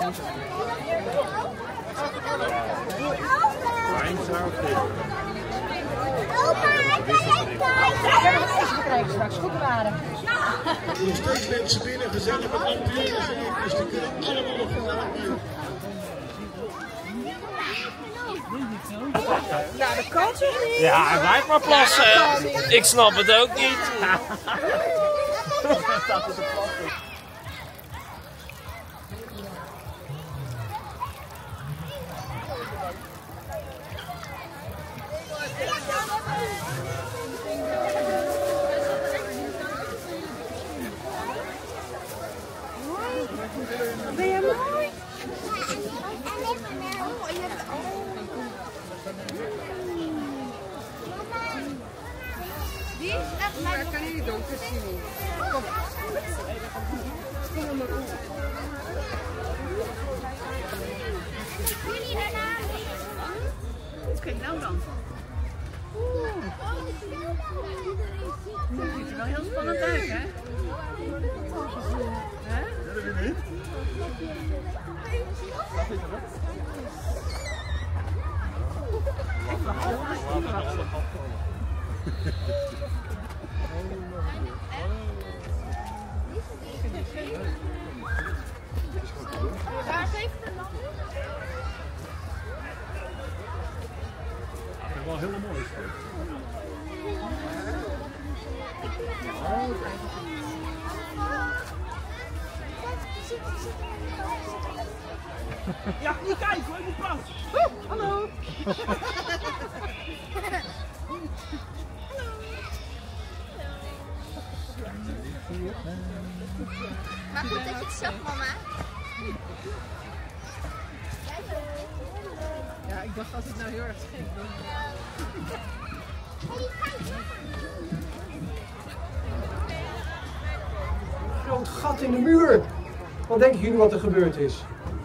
Nog steeds mensen binnen, gezellig met lampions, dus die kunnen allemaal nog gedaan worden. Ja, dat kan toch niet? Ja, hij blijft maar plassen. Ik snap het ook niet. Ben je mooi? Die is echt maar ik kan je niet donker zien. Kom. Kom maar op. Jullie daarna. Oké, nou dan. Het ziet er wel heel spannend uit, hè? Waar geeft het dan? Dat is wel heel mooi. Ja, niet kijken hoor, ik moet pas. Hallo. Maar goed dat je het zag, mama. Ja, ik dacht als het nou heel erg schik was. Een groot gat in de muur. Wat denken jullie wat er gebeurd is?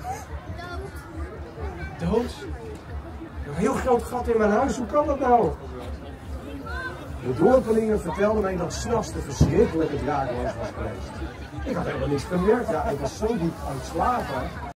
Dood? Een heel groot gat in mijn huis, hoe kan dat nou? De dorpelingen vertelden mij dat 's nachts de verschrikkelijke draakloos was geweest. Ik had helemaal niks gemerkt, ja, ik was zo diep aan het slapen.